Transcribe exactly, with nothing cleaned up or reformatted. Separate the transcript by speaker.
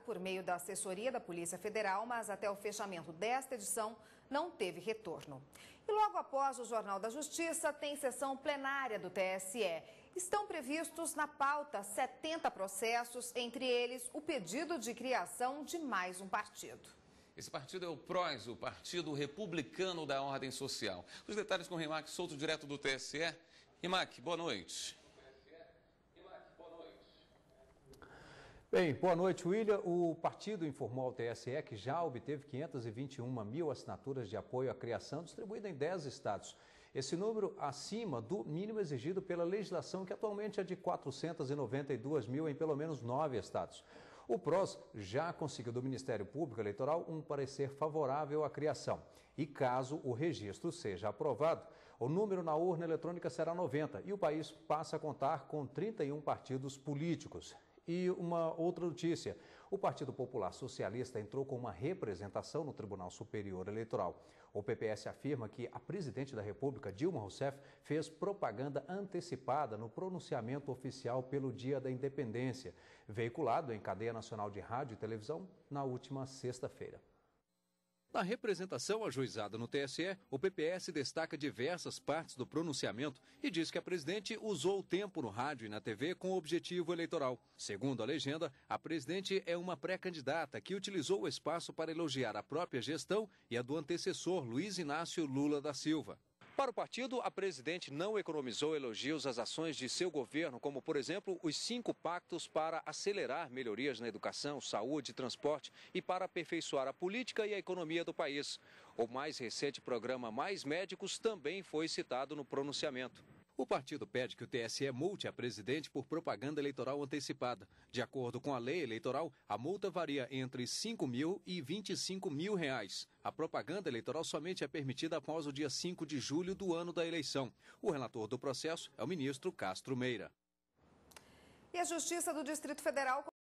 Speaker 1: por meio da assessoria da Polícia Federal, mas até o fechamento desta edição não teve retorno. E logo após o Jornal da Justiça, tem sessão plenária do T S E. Estão previstos na pauta setenta processos, entre eles o pedido de criação de mais um partido.
Speaker 2: Esse partido é o PROS, o Partido Republicano da Ordem Social. Os detalhes com o Rimac Souto, direto do T S E. Rimac, boa noite.
Speaker 3: Bem, boa noite, William. O partido informou ao T S E que já obteve quinhentas e vinte e uma mil assinaturas de apoio à criação, distribuída em dez estados. Esse número acima do mínimo exigido pela legislação, que atualmente é de quatrocentas e noventa e duas mil em pelo menos nove estados. O PROS já conseguiu do Ministério Público Eleitoral um parecer favorável à criação. E caso o registro seja aprovado, o número na urna eletrônica será noventa e o país passa a contar com trinta e um partidos políticos. E uma outra notícia, o Partido Popular Socialista entrou com uma representação no Tribunal Superior Eleitoral. O P P S afirma que a presidente da República, Dilma Rousseff, fez propaganda antecipada no pronunciamento oficial pelo Dia da Independência, veiculado em cadeia nacional de rádio e televisão na última sexta-feira.
Speaker 4: Na representação ajuizada no T S E, o P P S destaca diversas partes do pronunciamento e diz que a presidente usou o tempo no rádio e na T V com objetivo eleitoral. Segundo a legenda, a presidente é uma pré-candidata que utilizou o espaço para elogiar a própria gestão e a do antecessor Luiz Inácio Lula da Silva. Para o partido, a presidente não economizou elogios às ações de seu governo, como, por exemplo, os cinco pactos para acelerar melhorias na educação, saúde e transporte e para aperfeiçoar a política e a economia do país. O mais recente programa Mais Médicos também foi citado no pronunciamento. O partido pede que o T S E multe a presidente por propaganda eleitoral antecipada. De acordo com a lei eleitoral, a multa varia entre cinco mil e vinte e cinco mil reais. A propaganda eleitoral somente é permitida após o dia cinco de julho do ano da eleição. O relator do processo é o ministro Castro Meira.
Speaker 1: E a Justiça do Distrito Federal